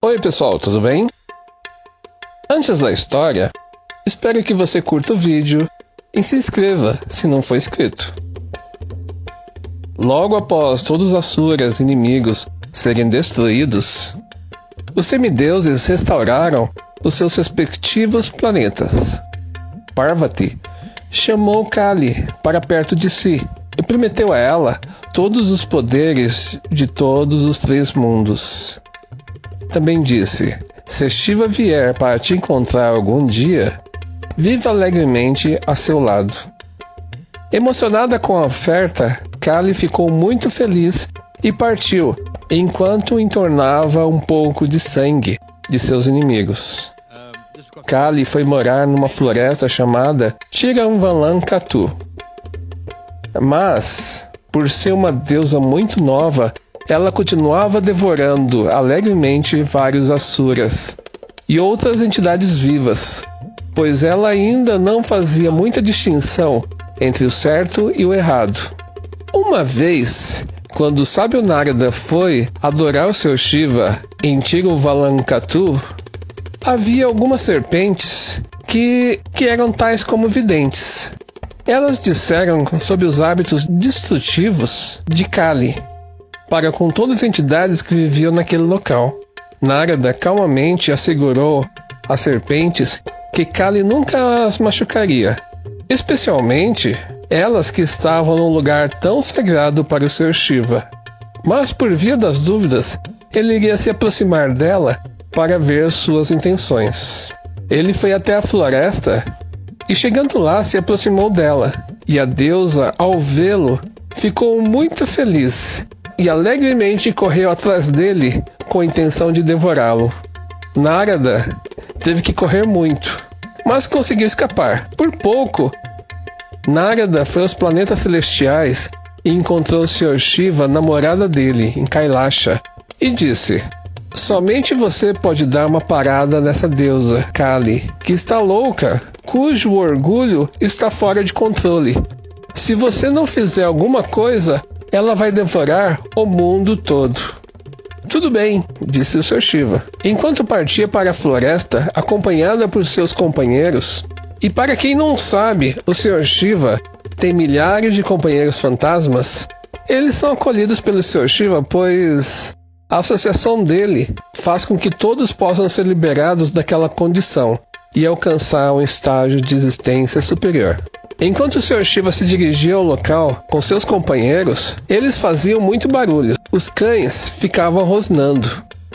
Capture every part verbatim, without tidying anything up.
Oi pessoal, tudo bem? Antes da história, espero que você curta o vídeo e se inscreva se não for inscrito. Logo após todos os Asuras inimigos serem destruídos, os semideuses restauraram os seus respectivos planetas. Parvati chamou Kali para perto de si e prometeu a ela todos os poderes de todos os três mundos. Também disse: se Shiva vier para te encontrar algum dia, viva alegremente a seu lado. Emocionada com a oferta, Kali ficou muito feliz e partiu, enquanto entornava um pouco de sangue de seus inimigos. Kali foi morar numa floresta chamada Tirunvalakatu. Mas, por ser uma deusa muito nova, ela continuava devorando alegremente vários Asuras e outras entidades vivas, pois ela ainda não fazia muita distinção entre o certo e o errado. Uma vez, quando o sábio Narada foi adorar o seu Shiva em Tirunvalakatu, havia algumas serpentes que, que eram tais como videntes. Elas disseram sobre os hábitos destrutivos de Kali para com todas as entidades que viviam naquele local. Narada calmamente assegurou às serpentes que Kali nunca as machucaria, especialmente elas que estavam num lugar tão sagrado para o seu Shiva. Mas por via das dúvidas, ele iria se aproximar dela para ver suas intenções. Ele foi até a floresta e, chegando lá, se aproximou dela, e a deusa, ao vê-lo, ficou muito feliz e alegremente correu atrás dele com a intenção de devorá-lo. Narada teve que correr muito, mas conseguiu escapar. Por pouco, Narada foi aos planetas celestiais e encontrou o senhor Shiva, namorada dele, em Kailasha, e disse: somente você pode dar uma parada nessa deusa, Kali, que está louca, cujo orgulho está fora de controle. Se você não fizer alguma coisa, ela vai devorar o mundo todo. Tudo bem, disse o senhor Shiva, enquanto partia para a floresta, acompanhada por seus companheiros. E para quem não sabe, o senhor Shiva tem milhares de companheiros fantasmas. Eles são acolhidos pelo senhor Shiva, pois a associação dele faz com que todos possam ser liberados daquela condição e alcançar um estágio de existência superior. Enquanto o senhor Shiva se dirigia ao local com seus companheiros, eles faziam muito barulho. Os cães ficavam rosnando.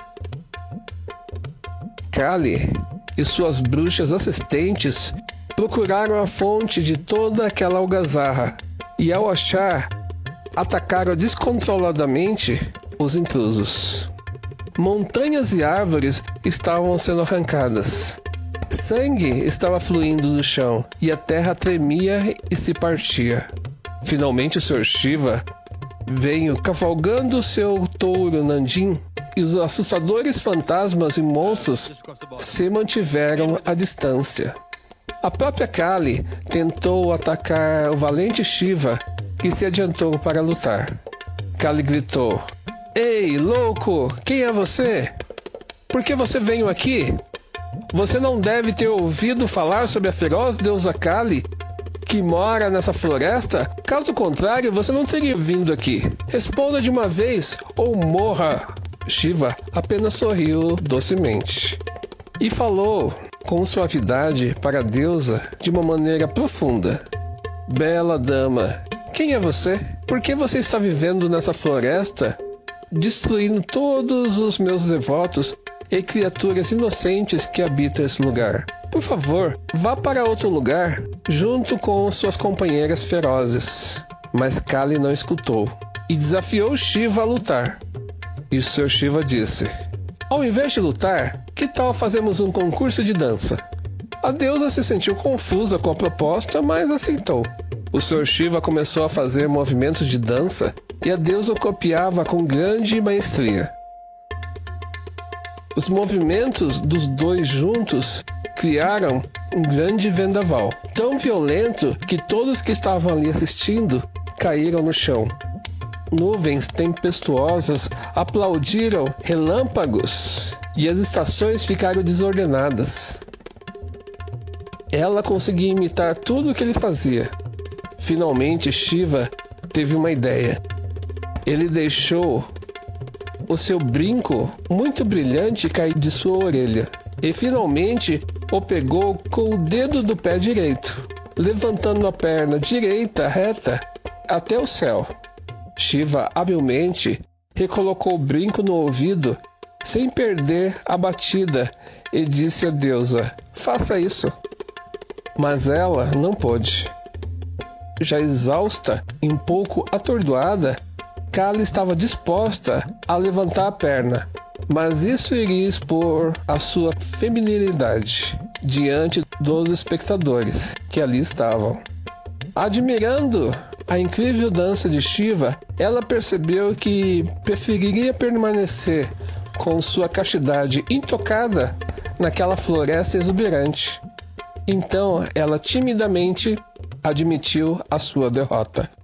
Kali e suas bruxas assistentes procuraram a fonte de toda aquela algazarra e, ao achar, atacaram descontroladamente os intrusos. Montanhas e árvores estavam sendo arrancadas. Sangue estava fluindo do chão e a terra tremia e se partia. Finalmente o senhor Shiva veio cavalgando seu touro Nandin e os assustadores fantasmas e monstros se mantiveram à distância. A própria Kali tentou atacar o valente Shiva, que se adiantou para lutar. Kali gritou: ei, louco, quem é você? Por que você veio aqui? Você não deve ter ouvido falar sobre a feroz deusa Kali que mora nessa floresta? Caso contrário, você não teria vindo aqui. Responda de uma vez ou morra. Shiva apenas sorriu docemente e falou com suavidade para a deusa de uma maneira profunda: bela dama, quem é você? Por que você está vivendo nessa floresta, destruindo todos os meus devotos e criaturas inocentes que habitam esse lugar? Por favor, vá para outro lugar, junto com suas companheiras ferozes. Mas Kali não escutou e desafiou Shiva a lutar. E o senhor Shiva disse: ao invés de lutar, que tal fazermos um concurso de dança? A deusa se sentiu confusa com a proposta, mas aceitou. O senhor Shiva começou a fazer movimentos de dança e a deusa copiava com grande maestria. Os movimentos dos dois juntos criaram um grande vendaval, tão violento que todos que estavam ali assistindo caíram no chão. Nuvens tempestuosas aplaudiram relâmpagos e as estações ficaram desordenadas. Ela conseguia imitar tudo o que ele fazia. Finalmente, Shiva teve uma ideia. Ele deixou o seu brinco muito brilhante cair de sua orelha e finalmente o pegou com o dedo do pé direito, levantando a perna direita reta até o céu. Shiva habilmente recolocou o brinco no ouvido sem perder a batida e disse à deusa: faça isso. Mas ela não pôde. Já exausta e um pouco atordoada, Kali estava disposta a levantar a perna, mas isso iria expor a sua feminilidade diante dos espectadores que ali estavam. Admirando a incrível dança de Shiva, ela percebeu que preferiria permanecer com sua castidade intocada naquela floresta exuberante. Então ela timidamente admitiu a sua derrota.